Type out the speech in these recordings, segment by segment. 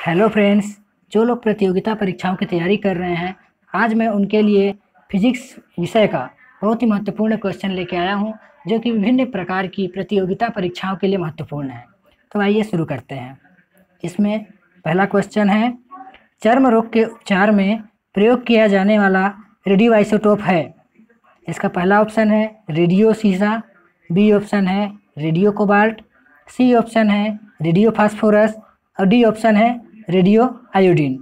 Hello friends, जो लोग प्रतियोगिता परीक्षाओं की तैयारी कर रहे हैं, आज मैं उनके लिए फिजिक्स विषय का बहुत ही महत्वपूर्ण क्वेश्चन लेके आया हूं, जो कि विभिन्न प्रकार की प्रतियोगिता परीक्षाओं के लिए महत्वपूर्ण है। तो आइए शुरू करते हैं। इसमें पहला क्वेश्चन है, चर्म रोग के उपचार में प्रयोग किया जाने वाला रेडियो आइसोटोप है। इसका पहला ऑप्शन है रेडियो सीसा, बी ऑप्शन है रेडियो कोबाल्ट, सी ऑप्शन है रेडियो फास्फोरस और डी ऑप्शन है रेडियो आयोडीन।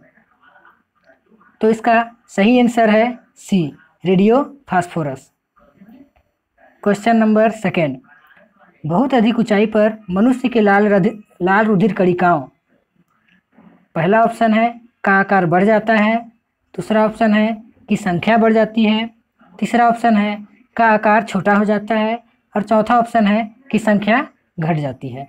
तो इसका सही आंसर है C, radio phosphorus. Question number second, बहुत अधिक ऊंचाई पर मनुष्य के लाल रुधिर कणिकाओं। पहला ऑप्शन है का आकार बढ़ जाता है, दूसरा ऑप्शन है कि संख्या बढ़ जाती है, तीसरा ऑप्शन है का आकार छोटा हो जाता है और चौथा ऑप्शन है कि संख्या घट जाती है।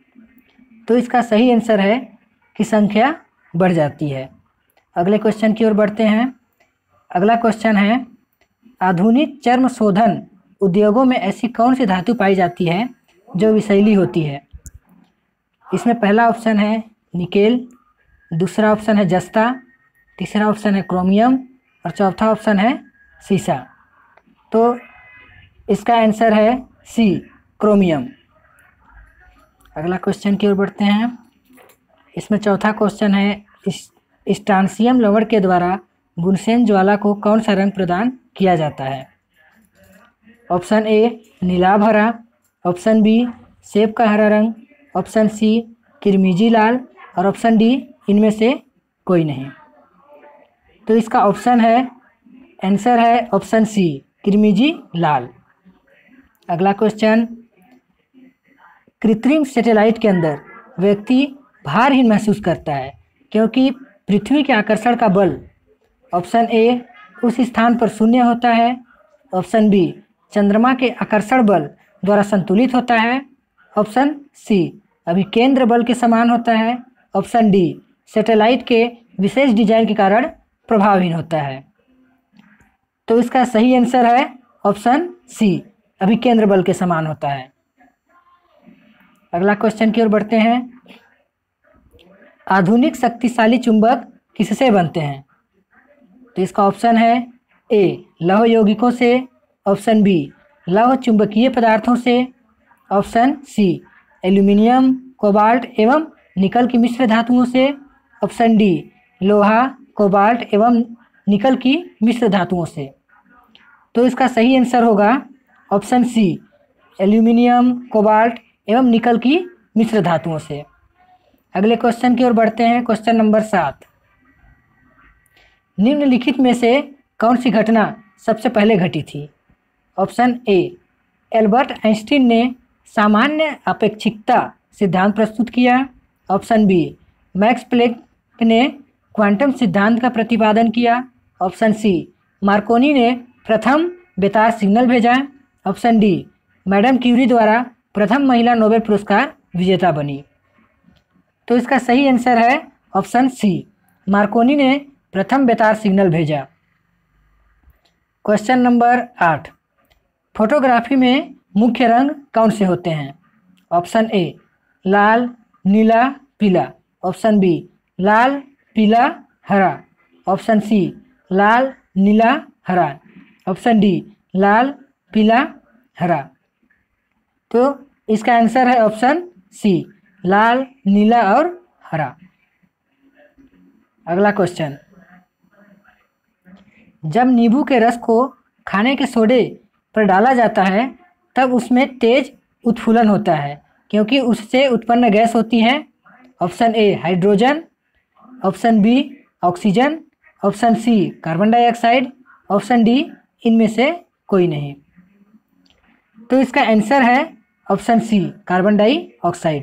तो इसका सही आंसर है कि संख्या बढ़ जाती है। अगले क्वेश्चन की ओर बढ़ते हैं। अगला क्वेश्चन है, आधुनिक चर्म शोधन उद्योगों में ऐसी कौन सी धातु पाई जाती है जो विषैली होती है। इसमें पहला ऑप्शन है निकेल, दूसरा ऑप्शन है जस्ता, तीसरा ऑप्शन है क्रोमियम और चौथा ऑप्शन है सीसा। तो इसका आंसर है सी, क्रोमियम। अगला क्वेश्चन की ओर बढ़ते हैं। इसमें चौथा क्वेश्चन है, स्ट्रांसियम लवण के द्वारा बुनसेन ज्वाला को कौन सा रंग प्रदान किया जाता है। ऑप्शन ए नीलाभ हरा, ऑप्शन बी सेब का हरा रंग, ऑप्शन सी किरमिजी लाल और ऑप्शन डी इनमें से कोई नहीं। तो इसका ऑप्शन है, आंसर है ऑप्शन सी, किरमिजी लाल। अगला क्वेश्चन, कृत्रिम सैटेलाइट के अंदर व्यक्ति भारहीन महसूस करता है क्योंकि पृथ्वी के आकर्षण का बल ऑप्शन ए उस स्थान पर शून्य होता है, ऑप्शन बी चंद्रमा के आकर्षण बल द्वारा संतुलित होता है, ऑप्शन सी अभिकेंद्र बल के समान होता है, ऑप्शन डी सैटेलाइट के विशेष डिजाइन के कारण प्रभावहीन होता है। तो इसका सही आंसर है ऑप्शन सी, अभिकेंद्र बल के समान होता है। अगला क्वेश्चन की ओर बढ़ते हैं। आधुनिक शक्तिशाली चुंबक किससे बनते हैं। तो इसका ऑप्शन है ए लौह यौगिकों से, ऑप्शन बी लौह चुंबकीय पदार्थों से, ऑप्शन सी एल्यूमिनियम, कोबाल्ट एवं निकल की मिश्र धातुओं से, ऑप्शन डी लोहा, कोबाल्ट एवं निकल की मिश्र धातुओं से। तो इसका सही आंसर होगा ऑप्शन सी, एल्यूमिनियम, कोबाल्ट एवं निकल की मिश्र धातुओं से। अगले क्वेश्चन की ओर बढ़ते हैं। क्वेश्चन नंबर 7, निम्नलिखित में से कौन सी घटना सबसे पहले घटी थी। ऑप्शन ए एल्बर्ट आइंस्टीन ने सामान्य अपेक्षिकता सिद्धांत प्रस्तुत किया, ऑप्शन बी मैक्स प्लैंक ने क्वांटम सिद्धांत का प्रतिपादन किया, ऑप्शन सी मार्कोनी ने प्रथम बेतार सिग्नल भेजा, ऑप्शन डी मैडम क्यूरी द्वारा प्रथम महिला नोबेल पुरस्कार विजेता बनी। तो इसका सही आंसर है ऑप्शन सी, मार्कोनी ने प्रथम बेतार सिग्नल भेजा। क्वेश्चन नंबर 8, फोटोग्राफी में मुख्य रंग कौन से होते हैं। ऑप्शन ए लाल, नीला, पीला, ऑप्शन बी लाल, पीला, हरा, ऑप्शन सी लाल, नीला, हरा, ऑप्शन डी लाल, पीला, हरा। तो इसका आंसर है ऑप्शन सी, लाल, नीला और हरा। अगला क्वेश्चन, जब नींबू के रस को खाने के सोडे पर डाला जाता है तब उसमें तेज उत्फुलन होता है क्योंकि उससे उत्पन्न गैस होती है। Option A hydrogen, option B oxygen, option C carbon dioxide, option D इनमें से कोई नहीं। तो इसका आंसर है ऑप्शन सी, कार्बन डाइऑक्साइड।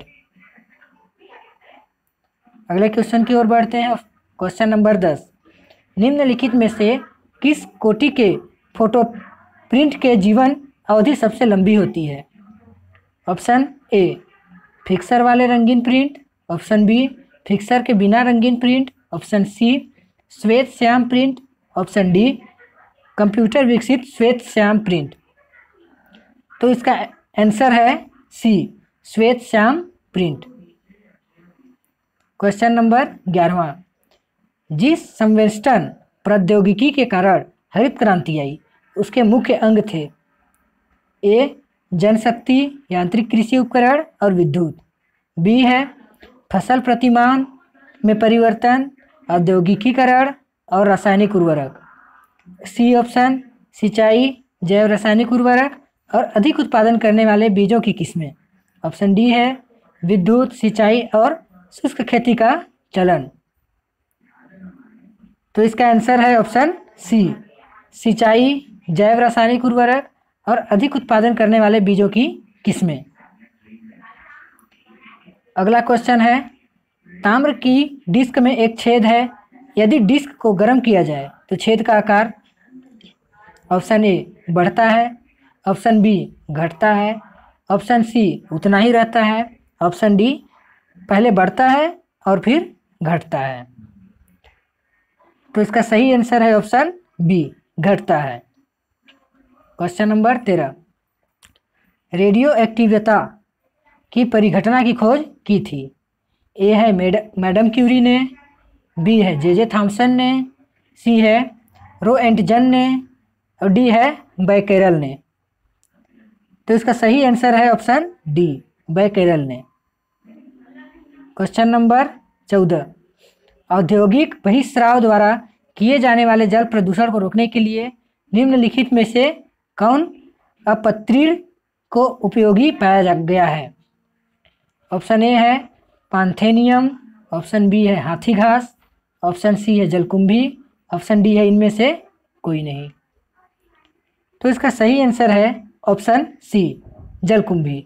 अगले क्वेश्चन की ओर बढ़ते हैं। क्वेश्चन नंबर 10, निम्नलिखित में से किस कोटि के फोटो प्रिंट के जीवन अवधि सबसे लंबी होती है। ऑप्शन ए फिक्सर वाले रंगीन प्रिंट, ऑप्शन बी फिक्सर के बिना रंगीन प्रिंट, ऑप्शन सी श्वेत श्याम प्रिंट, ऑप्शन डी कंप्यूटर विकसित श्वेत श्याम प्रिंट। तो इसका आंसर है सी, श्वेत श्याम प्रिंट। क्वेश्चन नंबर 11वां, जिस संवेष्टन प्रौद्योगिकी के कारण हरित क्रांति आई उसके मुख्य अंग थे? ए जनशक्ति, यांत्रिक कृषि उपकरण और विद्युत। बी है फसल प्रतिमान में परिवर्तन, औद्योगिकीकरण और रासायनिक उर्वरक। सी ऑप्शन सिंचाई, जैव रासायनिक उर्वरक और अधिक उत्पादन करने वाले बीजों की किस्में। ऑप्शन डी है विद्युत, सिंचाई और शुष्क खेती का चलन। तो इसका आंसर है ऑप्शन सी, सिंचाई, जैव रासायनिक उर्वरक और अधिक उत्पादन करने वाले बीजों की किस्में। अगला क्वेश्चन है, ताम्र की डिस्क में एक छेद है, यदि डिस्क को गर्म किया जाए तो छेद का आकार? ऑप्शन ए बढ़ता है, ऑप्शन बी घटता है, ऑप्शन सी उतना ही रहता है, ऑप्शन डी पहले बढ़ता है और फिर घटता है। तो इसका सही आंसर है ऑप्शन बी, घटता है। क्वेश्चन नंबर 13, रेडियो एक्टिवता की परिघटना की खोज की थी? ए है मैडम क्यूरी ने, बी है जे थॉमसन ने, सी है रोएंटजन ने और डी है बैकेरल ने। तो इसका सही आंसर है ऑप्शन डी, बैकेरल ने। क्वेश्चन नंबर 14, औद्योगिक बहिस्राव द्वारा किए जाने वाले जल प्रदूषण को रोकने के लिए निम्नलिखित में से कौन अपत्रीण को उपयोगी पाया गया है? ऑप्शन ए है पांथेनियम, ऑप्शन बी है हाथी घास, ऑप्शन सी है जलकुंभी, ऑप्शन डी है इनमें से कोई नहीं। तो इसका सही आंसर है ऑप्शन सी, जलकुंभी।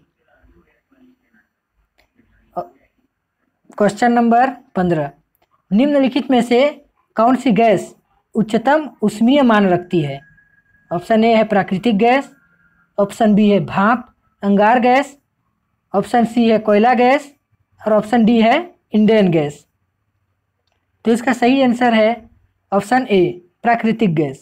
क्वेश्चन नंबर 15, निम्नलिखित में से कौन सी गैस उच्चतम ऊष्मीय मान रखती है? ऑप्शन ए है प्राकृतिक गैस, ऑप्शन बी है भाप अंगार गैस, ऑप्शन सी है कोयला गैस और ऑप्शन डी है इंडेन गैस। तो इसका सही आंसर है ऑप्शन ए, प्राकृतिक gas.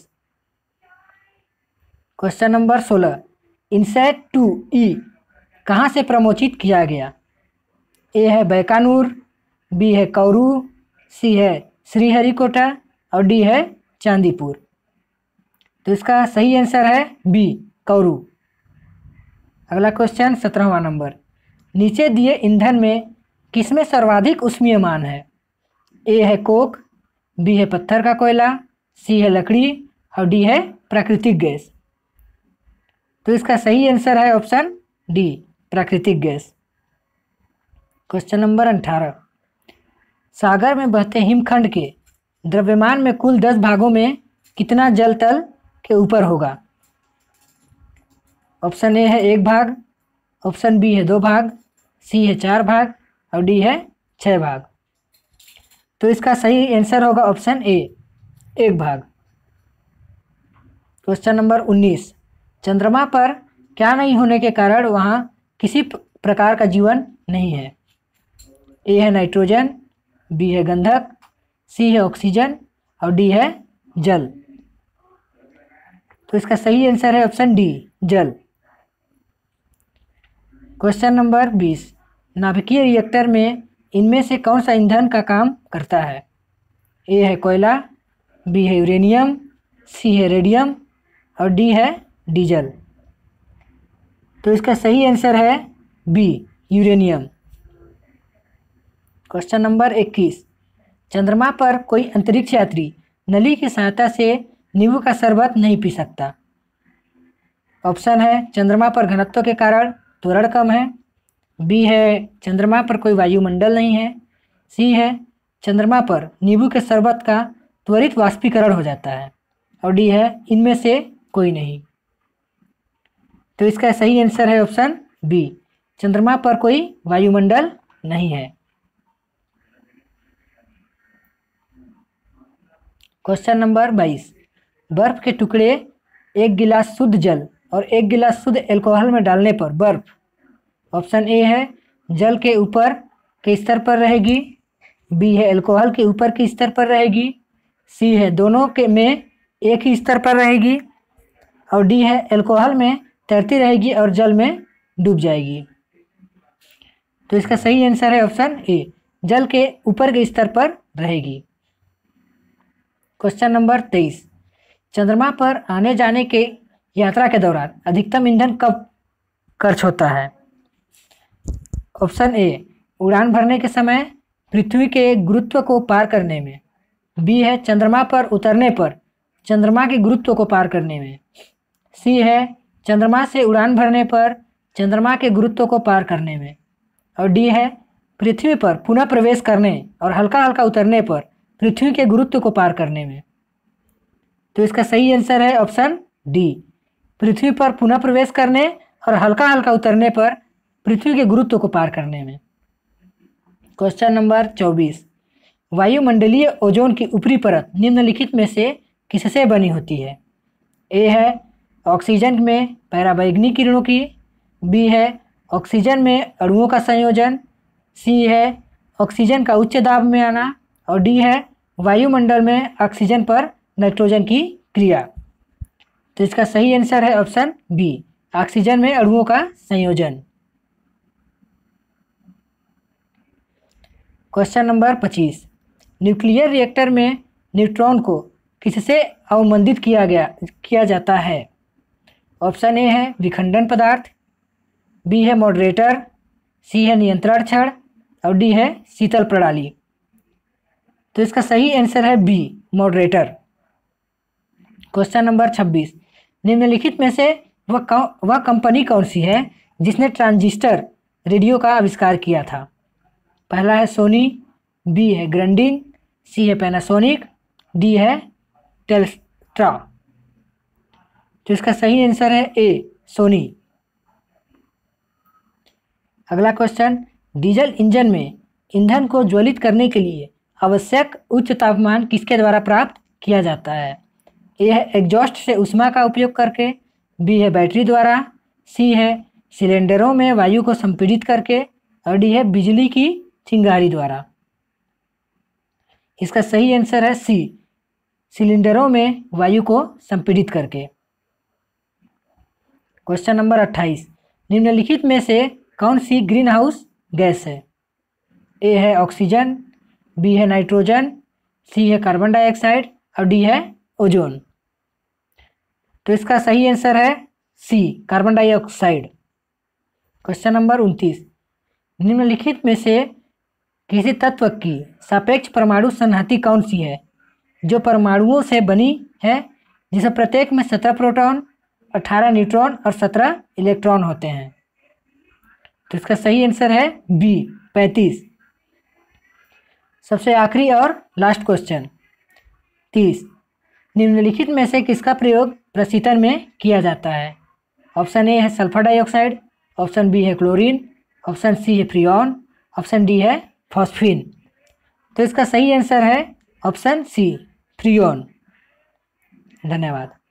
Question number 16, INSAT 2E कहाँ से प्रमोचित किया गया? ए है बैकानूर, बी है कौरू, सी है श्रीहरिकोटा और डी है चांदीपुर। तो इसका सही आंसर है बी, कौरू। अगला क्वेश्चन 17वां नंबर, नीचे दिए ईंधन में किसमें सर्वाधिक ऊष्मीय मान है? ए है कोक, बी है पत्थर का कोयला, सी है लकड़ी और डी है प्राकृतिक गैस। तो इसका सही आंसर है ऑप्शन डी, प्राकृतिक गैस। क्वेश्चन नंबर 18, सागर में बहते हिमखंड के द्रव्यमान में कुल 10 भागों में कितना जल तल के ऊपर होगा? ऑप्शन ए है 1 भाग, ऑप्शन बी है 2 भाग, सी है 4 भाग और डी है 6 भाग। तो इसका सही आंसर होगा ऑप्शन ए, 1 भाग। क्वेश्चन नंबर 19, चंद्रमा पर क्या नहीं होने के कारण वहाँ किसी प्रकार का जीवन नहीं है? ए है नाइट्रोजन, बी है गंधक, सी है ऑक्सीजन और डी है जल। तो इसका सही आंसर है ऑप्शन डी, जल। क्वेश्चन नंबर 20, नाभिकीय रिएक्टर में इनमें से कौन सा ईंधन का काम करता है? ए है कोयला, बी है यूरेनियम, सी है रेडियम और डी है डीजल। तो इसका सही आंसर है बी, यूरेनियम। क्वेश्चन नंबर 21, चंद्रमा पर कोई अंतरिक्ष यात्री नली की सहायता से नींबू का शरबत नहीं पी सकता। ऑप्शन है चंद्रमा पर घनत्व के कारण त्वरण कम है, बी है चंद्रमा पर कोई वायुमंडल नहीं है, सी है चंद्रमा पर नींबू के शरबत का त्वरित वाष्पीकरण हो जाता है और डी है इनमें से कोई नहीं। तो इसका सही आंसर है ऑप्शन बी, चंद्रमा पर कोई वायुमंडल नहीं है। क्वेश्चन नंबर 22, बर्फ के टुकड़े 1 गिलास शुद्ध जल और 1 गिलास शुद्ध एल्कोहल में डालने पर बर्फ, ऑप्शन ए है जल के ऊपर के स्तर पर रहेगी, बी है एल्कोहल के ऊपर के स्तर पर रहेगी, सी है दोनों के में एक ही स्तर पर रहेगी और डी है एल्कोहल में तैरती रहेगी और जल में डूब जाएगी। तो इसका सही आंसर है ऑप्शन ए, जल के ऊपर के स्तर पर रहेगी। क्वेश्चन नंबर 23, चंद्रमा पर आने जाने के यात्रा के दौरान अधिकतम ईंधन कब खर्च होता है? ऑप्शन ए, उड़ान भरने के समय, पृथ्वी के गुरुत्व को पार करने में। बी है, चंद्रमा पर उतरने पर, चंद्रमा के गुरुत्व को पार करने में। सी है, चंद्रमा से उड़ान भरने पर, चंद्रमा के गुरुत्व को पार करने में। और डी है, पृथ्वी पर पुनः प्रवेश करने और हल्का हल्का उतरने पर पृथ्वी के गुरुत्व को पार करने में। तो इसका सही आंसर है ऑप्शन डी, पृथ्वी पर पुनः प्रवेश करने और हल्का हल्का उतरने पर पृथ्वी के गुरुत्व को पार करने में। क्वेश्चन नंबर 24, वायुमंडलीय ओजोन की ऊपरी परत निम्नलिखित में से किससे बनी होती है? ए है, ऑक्सीजन में पराबैंगनी किरणों की। बी है, ऑक्सीजन में अणुओं का संयोजन। सी है, ऑक्सीजन का उच्च दाब में आना। और डी है, वायुमंडल में ऑक्सीजन पर नाइट्रोजन की क्रिया। तो इसका सही आंसर है ऑप्शन बी, ऑक्सीजन में अणुओं का संयोजन। क्वेश्चन नंबर 25, न्यूक्लियर रिएक्टर में न्यूट्रॉन को किससे अवमंदित किया जाता है? ऑप्शन ए है, विखंडन पदार्थ। बी है, मॉडरेटर। सी है, नियंत्रण छड़। और डी है, शीतल प्रणाली। तो इसका सही आंसर है बी, मॉडरेटर। क्वेश्चन नंबर 26, निम्नलिखित में से वह कंपनी कौन सी है जिसने ट्रांजिस्टर रेडियो का आविष्कार किया था? पहला है सोनी। बी है ग्रैंडिन। सी है पैनासोनिक। डी है टेल्स्ट्रा। तो इसका सही आंसर है ए, सोनी। अगला क्वेश्चन, डीजल इंजन में ईंधन को ज्वलित करने के लिए आवश्यक उच्च तापमान किसके द्वारा प्राप्त किया जाता है? ए है, एग्जॉस्ट से ऊष्मा का उपयोग करके। बी है, बैटरी द्वारा। सी है, सिलेंडरों में वायु को संपीड़ित करके। और डी है, बिजली की चिंगारी द्वारा। इसका सही आंसर है सी, सिलेंडरों में वायु को संपीड़ित करके। क्वेश्चन नंबर 28, निम्नलिखित में से कौन सी ग्रीन हाउस गैस है? ए है, ऑक्सीजन। बी है, नाइट्रोजन। सी है, कार्बन डाइऑक्साइड। और डी है, ओजोन। तो इसका सही आंसर है C, carbon dioxide. Question number 29, निम्नलिखित में से किसी तत्व की सापेक्ष परमाणु संहति कौन सी है जो परमाणुओं से बनी है, जिसमें प्रत्येक में 17 प्रोटॉन, 18 न्यूट्रॉन और 17 इलेक्ट्रॉन होते हैं? तो इसका सही आंसर है बी, 35। सबसे आखिरी और लास्ट क्वेश्चन 30, निम्नलिखित में से किसका प्रयोग प्रशीतन में किया जाता है? ऑप्शन ए है, सल्फर डाइऑक्साइड। ऑप्शन बी है, क्लोरीन। ऑप्शन सी है, फ्रियॉन। ऑप्शन डी है, फॉस्फीन। तो इसका सही आंसर है ऑप्शन सी, फ्रियॉन। धन्यवाद।